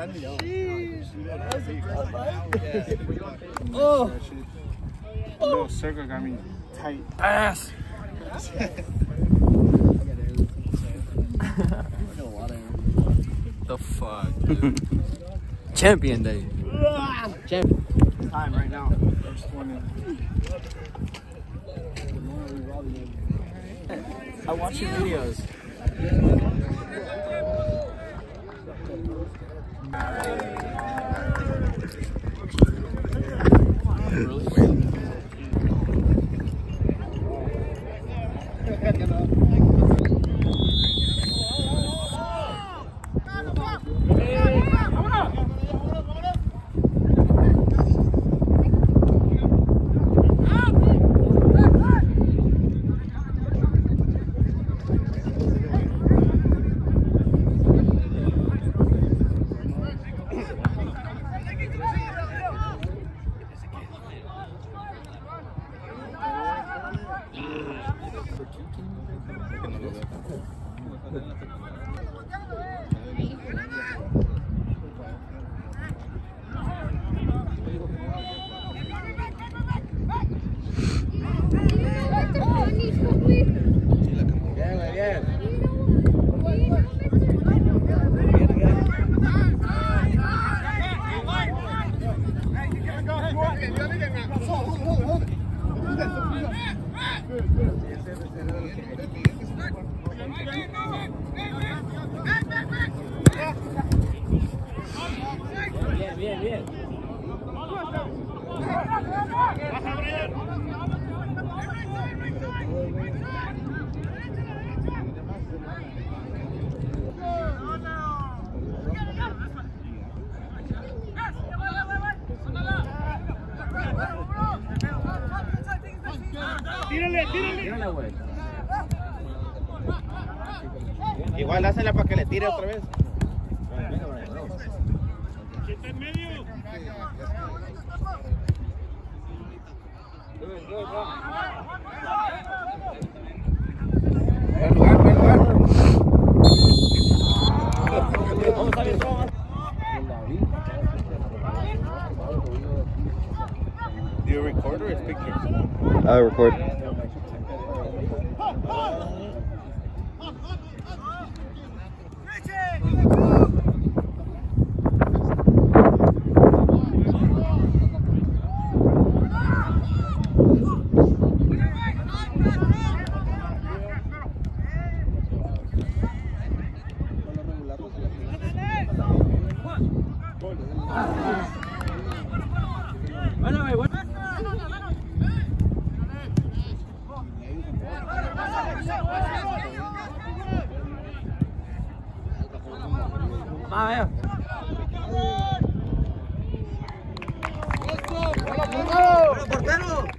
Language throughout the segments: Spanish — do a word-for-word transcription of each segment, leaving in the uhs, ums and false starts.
Oh. A little circle got me tight. Ass. The fuck, dude. Champion day. Champion. Time right now. First one in. I watch your videos. Bien, bien, bien. Tírale, tírale. Tírale, güey. Igual házela para que le tire otra vez. Está en medio. Buen lugar, buen lugar. Vamos a ver, vamos. Do you record or is pictures? I record. Bueno, güey, bueno. Va, vea. ¡Bueno, portero!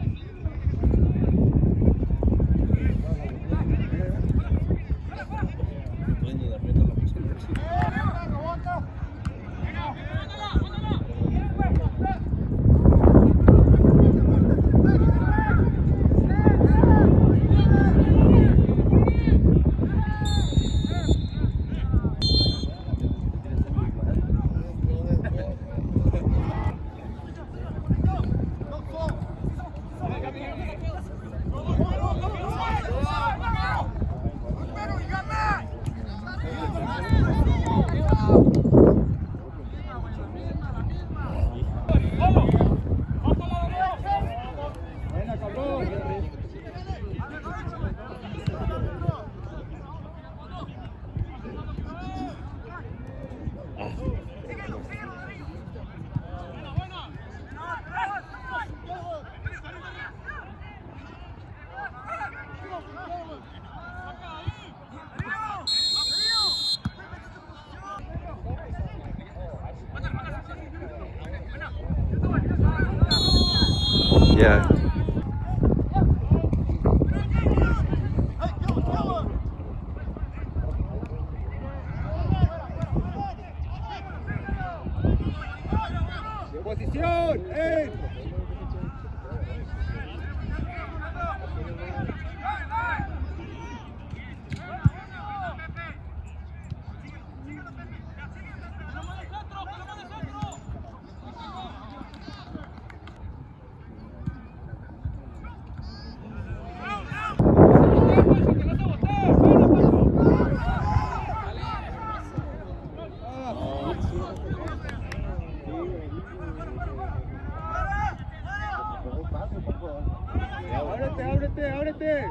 Yeah. ¡Posición! ¡Eh! Ábrete, ábrete, ábrete.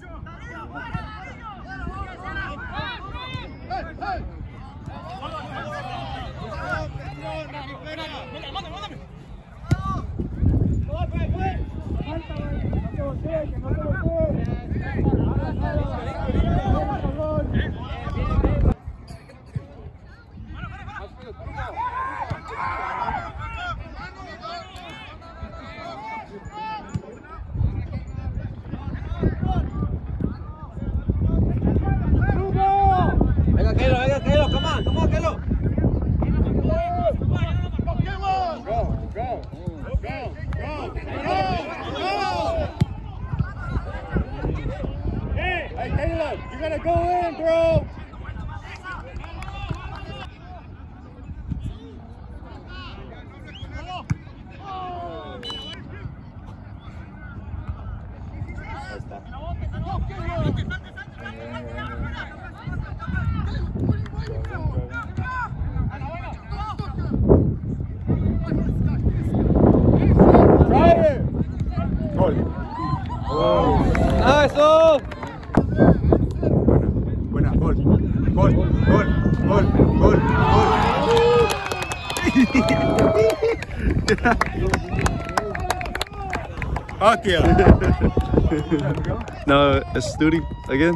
Venga, Kelo, venga, Kelo, come on, come on, Kelo. Go, go, go, go, go, go. Hey, Caleb, you gotta go in, bro. Nice, oh. Buena, gol, gol, gol, gol, gol, gol. Hostia. No, it's Studi again.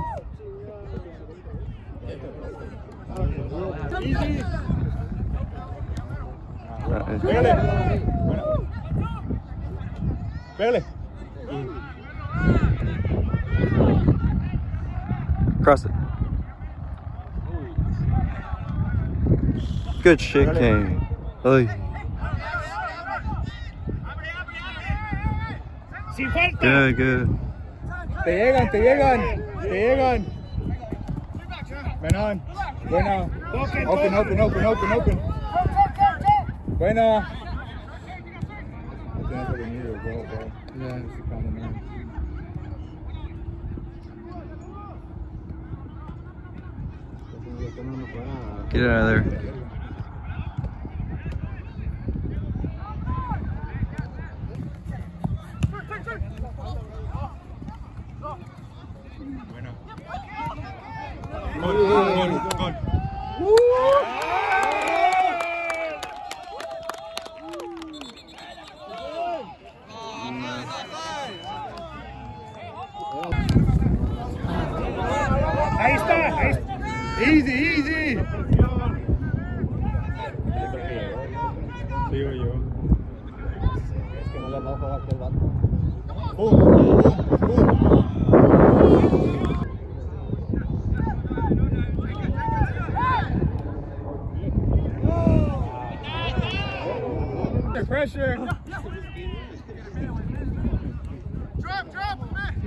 Easy. Uh, Pégale. Pégale. Cross it. Good shit, Kane. Oy. Sin falta. Good, good. Te llegan, te llegan, te llegan. Buena. Buena. Open, open, open, open, open. Buena. Get out of there. Gol, gol, gol. Ahí está, ahí está. Easy, easy. Sigo yo. Es que no le ha dado juego a aquel vato. ¡Bum! ¡Bum! ¡Bum! Pressure. Drop, drop,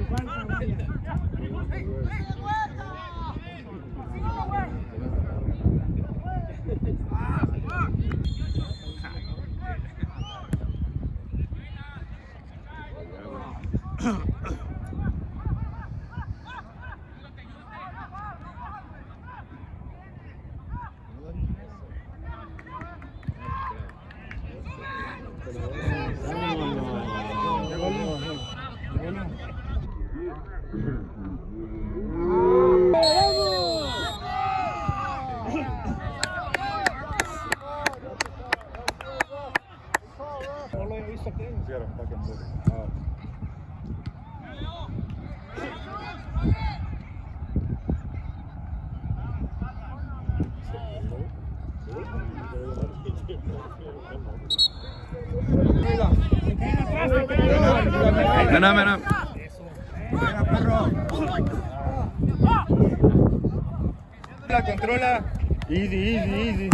Man up, man up. La controla. Easy, easy, easy.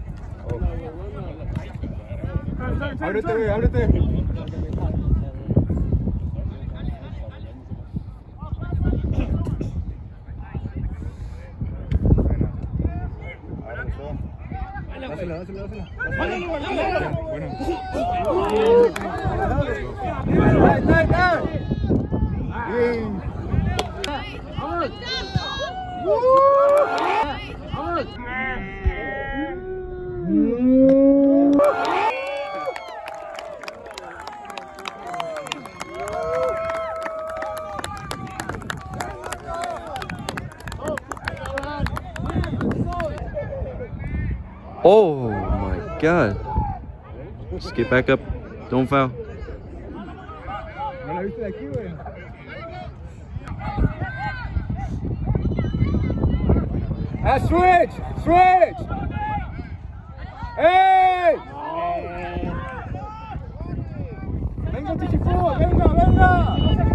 Ábrete, güey, ábrete. Dásela, dásela, dásela. Bueno. Bien. God. Just get back up. Don't foul. No la viste de aquí, güey. Ah, switch! Switch! Hey! Venga, Chichifú, venga, venga.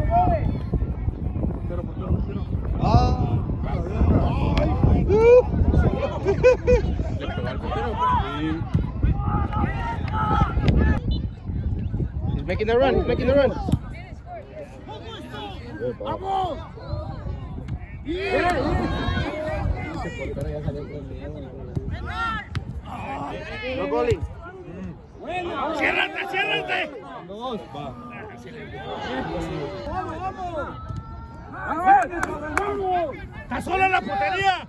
He's making the run, he's making the run. ¡Vamos! No goalie. ¡Ciérrate, ciérrate! Dos, va. ¡Vamos, vamos! ¡Vamos! ¡Está solo en la portería!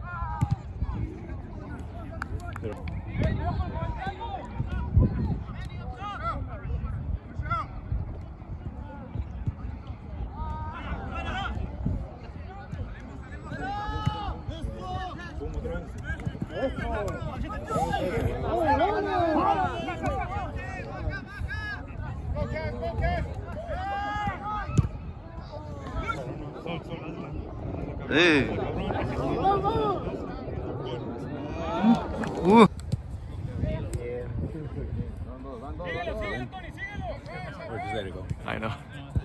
Hey. Uh. I know.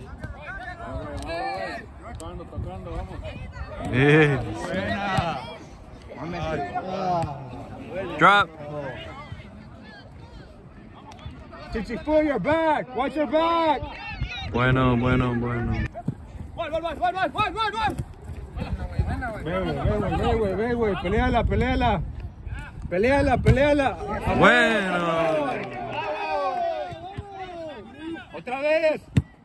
Hey. Drop. Chichifú, your back. Watch your back. Bueno, bueno, bueno. Ve, güey, ve, güey, ve, güey, ve, güey. Peleala, peleala. Peleala, peleala. Bueno. Otra vez.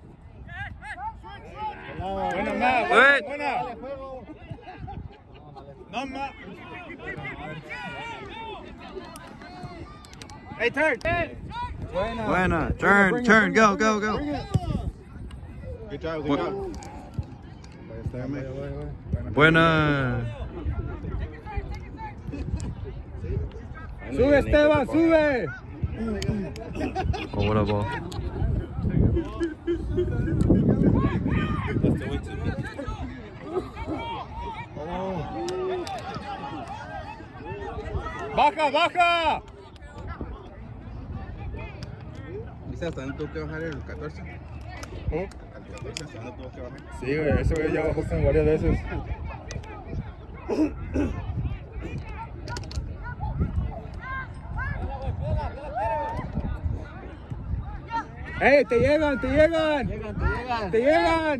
Buena, más. Good. Buena. No más. Hey, turn. Buena. Buena. Turn, turn, go, go, go. Good job, good job. Buena. Sube, Esteban, sube. Oh, what a ball. Baja, baja. ¿Viste hasta dónde tuvo que bajar el catorce? ¿Eh? ¿El catorce hasta dónde tuvo que bajar? Sí, güey, ese güey ya bajó con varias veces. ¡Ey, te llegan, te llegan! Llegan, te llegan. ¡Te llegan!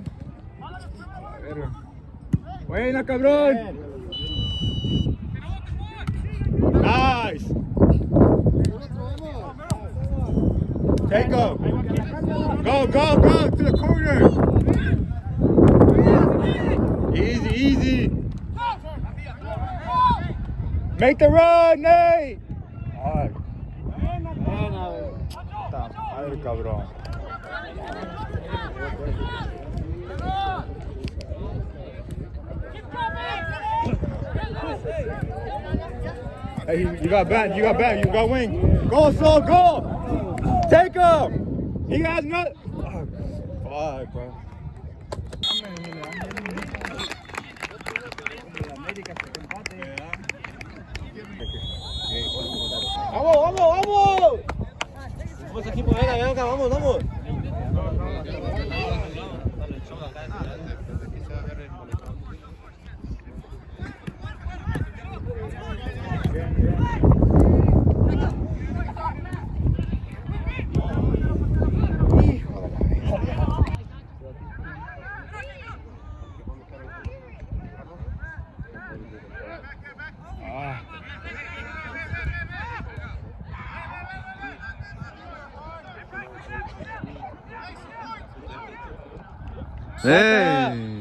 Buena, cabrón. Nice. Take him. Go, go, go to the corner. Easy, easy. Make the run, Nate. Ay. Ay, cabrón. Hey, you, you got back, you got back, you got wing. Go, Saul, go! Take him! He has not. Oh, fuck, bro. ¡Vamos, vamos, vamos! Vamos equipo, venga, venga, vamos, vamos. Hey.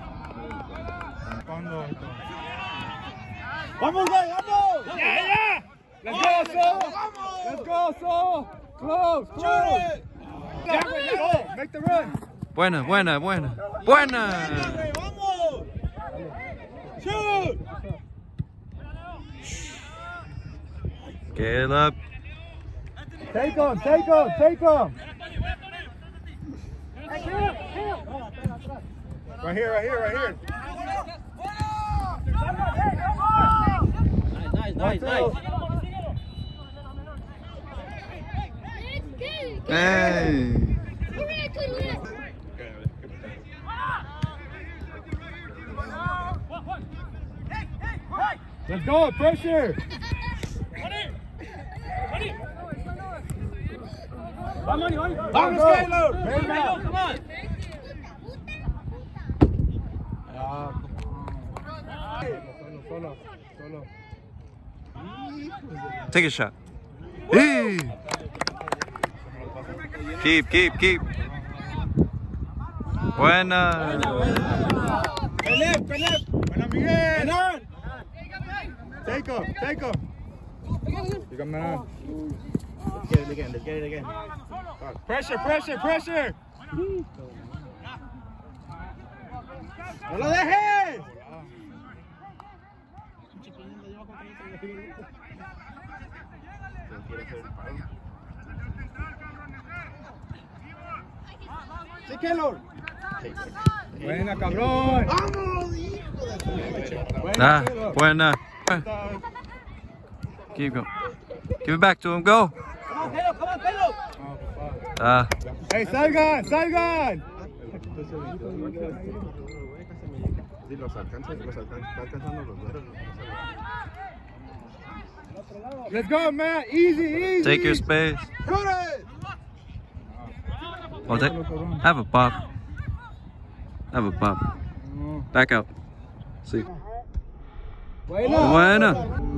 ¡Vamos, güey, vamos! ¡Ya, ya! ¡Let's go, Saul! ¡Let's go, Saul! Close, close! Ya, güey, ya, go! Make the run! Buena, buena, buena. Buena. ¡Vamos! Shoot! Get up. Take him, take him, take him. Right here, right here, right here. Nice, nice, nice. Hey. Let's go, pressure. Vamos, Taylor. Venga. Come on. Solo, solo. Take a shot. Hey. Keep, keep, keep. Buena. Caleb, Caleb. Buena, Miguel. Take him, take him. You got man. Let's get it again, let's get it again. Pressure, pressure, pressure. No lo dejes. Sí, Keylor. Buena, cabrón. Ah, buena. Keep going. Give it back to him. Go. Come on, Taylor, come on, Taylor. Ah. Hey, salgan, salgan. Sí, los alcanza, los alcanza, está alcanzando los dos. Let's go, man. Easy, easy. Take your space. Shoot it. Oh, take, have a pop. Have a pop. Back out. See. Buena.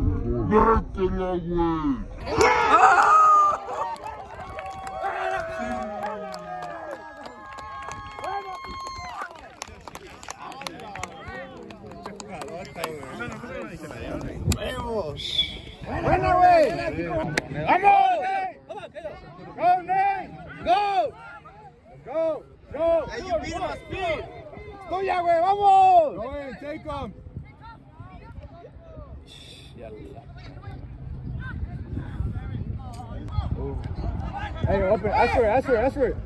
Buena, güey. Vamos. Go, Nate. Go. Go. Go. Hey, you beat my speed. Tuya, güey. Vamos. Go in, take him. Hey, open. Ask for it. Ask for it. Ask for it.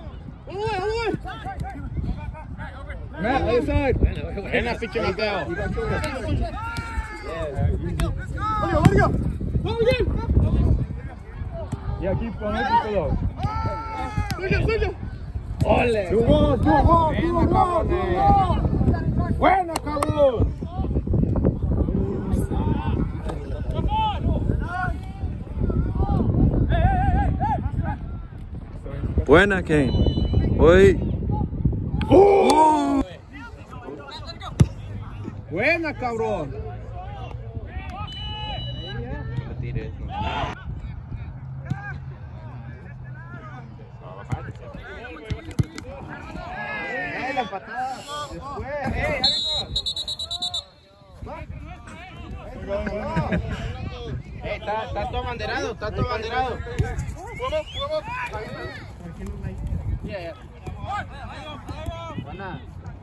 Matt, other side. Buena, pinche Mateo. Yeah, keep going, keep below. Ole. Two one, two one, two one, two one. Buena, cabrón. Buena, Kane. Oi. Oh. Buena, cabrón. Eh, la patada. Después. Eh, Eh, está, está todo abanderado, está todo abanderado. Yeah, yeah. Buena.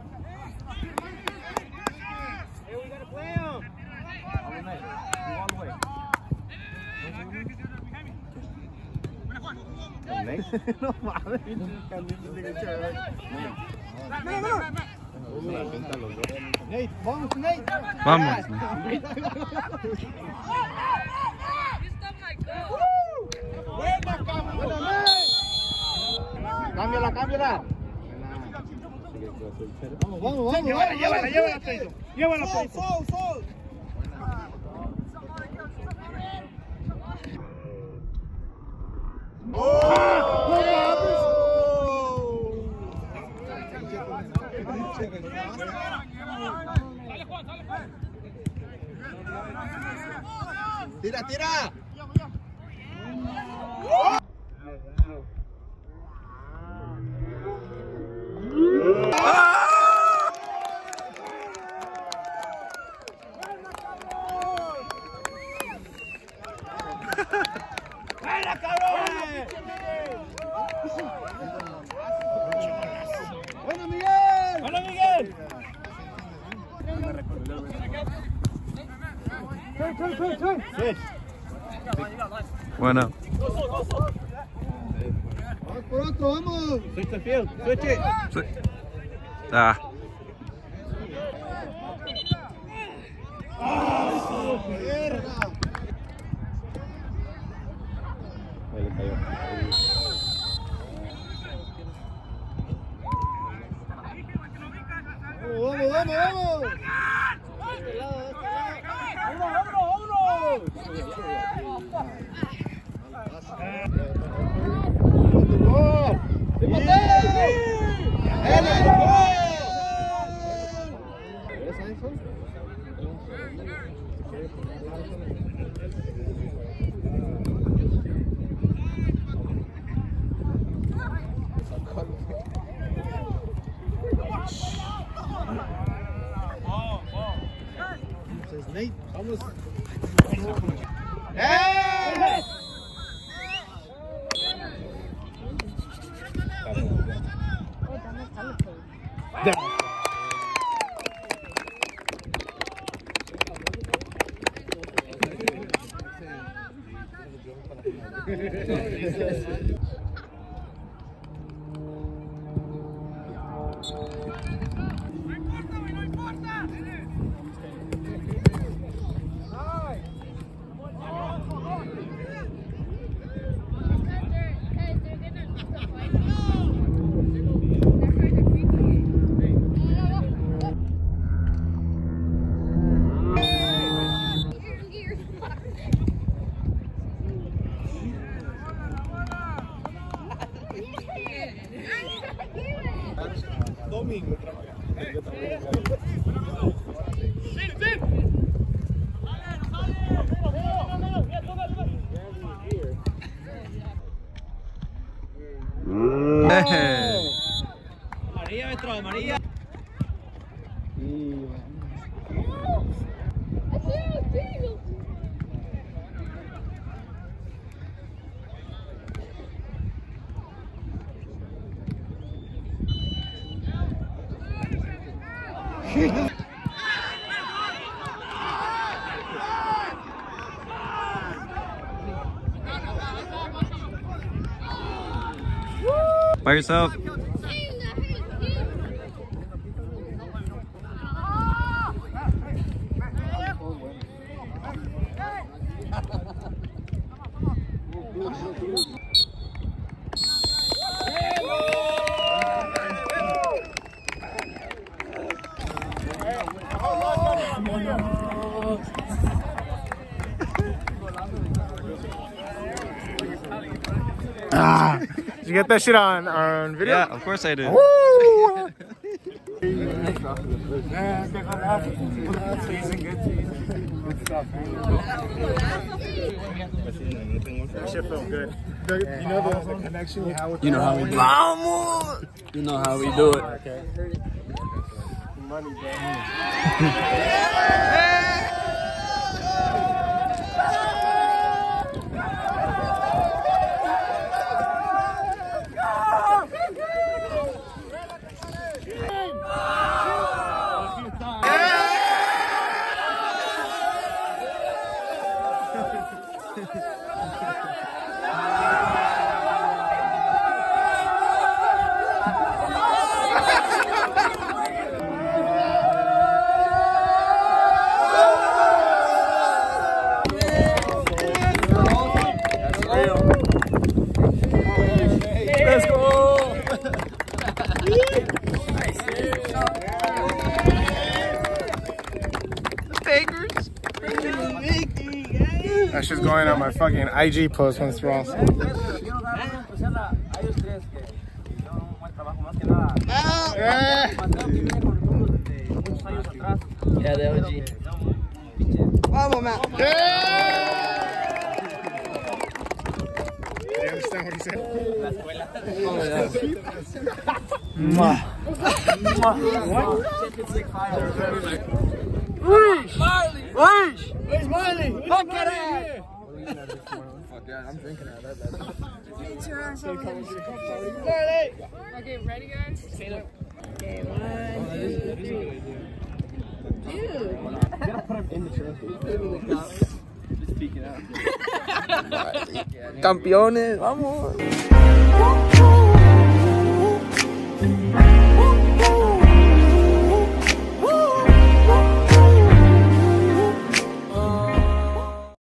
Hey, we gotta play him. All the way. No mames. Nate, vamos, Nate. Vamos. Cámbiala, cámbiala. Vamos, vamos, vamos. Llévala, llévala, llévala, Tyson. Llévala, Tyson. Tira, tira. ¡Buena, cabrón! ¡Buena, Miguel! ¡Buena, Miguel! Switch, switch, switch. Buena. Por otro, vamos. Switch the field. Switch it. Ah. Vamos, vamos, vamos. Nate, vamos. ¡Eh! Domingo trabalhar. María, maestro, María. By yourself. Ah, did you get that shit on on video? Yeah, of course I did. Woo! That shit felt good. The, you know the, the connection you have with You know how we do it. You know how we do it. money, bro. Let's go! That's just going on my fucking I G post once for all. Yeah, de O G. Vamos, man. You understand what he said? Mwah. Wish! Wish! Where's Miley? Look at it! Fuck yeah, I'm drinking out of that. Okay, ready, guys? Okay, one, two, three. Dude. You gotta put him in the translate. Just speak it out. Campeones, vamos.